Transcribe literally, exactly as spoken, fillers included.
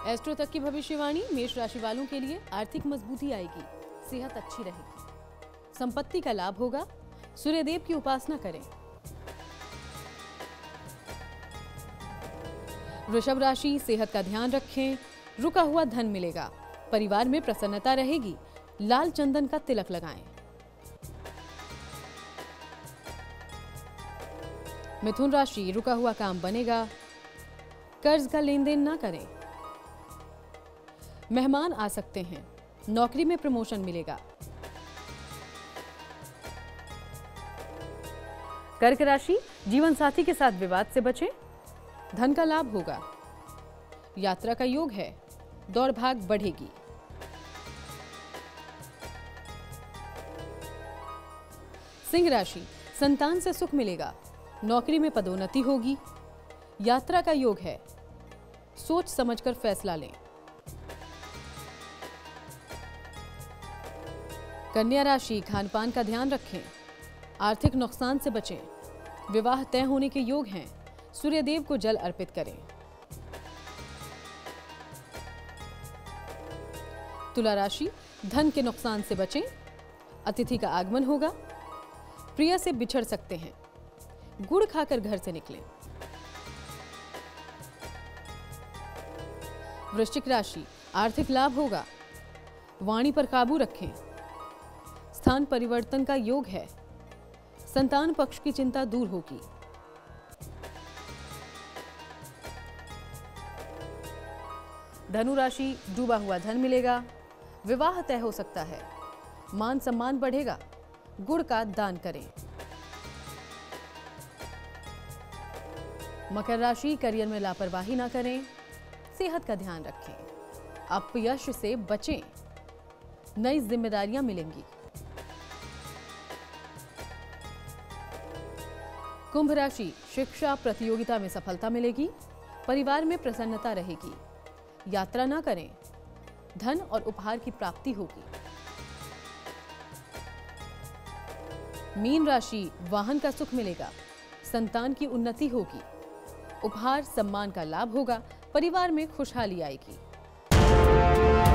Astro तक की भविष्यवाणी। मेष राशि वालों के लिए आर्थिक मजबूती आएगी, सेहत अच्छी रहेगी, संपत्ति का लाभ होगा, सूर्यदेव की उपासना करें। वृषभ राशि, सेहत का ध्यान रखें, रुका हुआ धन मिलेगा, परिवार में प्रसन्नता रहेगी, लाल चंदन का तिलक लगाएं। मिथुन राशि, रुका हुआ काम बनेगा, कर्ज का लेन देन ना करें। मेहमान आ सकते हैं, नौकरी में प्रमोशन मिलेगा। कर्क राशि, जीवन साथी के साथ विवाद से बचें, धन का लाभ होगा, यात्रा का योग है, दौड़ भाग बढ़ेगी। सिंह राशि, संतान से सुख मिलेगा, नौकरी में पदोन्नति होगी, यात्रा का योग है, सोच समझकर फैसला लें। कन्या राशि, खान पान का ध्यान रखें, आर्थिक नुकसान से बचें, विवाह तय होने के योग हैं, सूर्यदेव को जल अर्पित करें। तुला राशि, धन के नुकसान से बचें, अतिथि का आगमन होगा, प्रिय से बिछड़ सकते हैं, गुड़ खाकर घर से निकलें। वृश्चिक राशि, आर्थिक लाभ होगा, वाणी पर काबू रखें, स्थान परिवर्तन का योग है, संतान पक्ष की चिंता दूर होगी। धनु राशि, डूबा हुआ धन मिलेगा, विवाह तय हो सकता है, मान सम्मान बढ़ेगा, गुड़ का दान करें। मकर राशि, करियर में लापरवाही ना करें, सेहत का ध्यान रखें, अपयश से बचें, नई जिम्मेदारियां मिलेंगी। कुंभ राशि, शिक्षा प्रतियोगिता में सफलता मिलेगी, परिवार में प्रसन्नता रहेगी, यात्रा ना करें, धन और उपहार की प्राप्ति होगी। मीन राशि, वाहन का सुख मिलेगा, संतान की उन्नति होगी, उपहार सम्मान का लाभ होगा, परिवार में खुशहाली आएगी।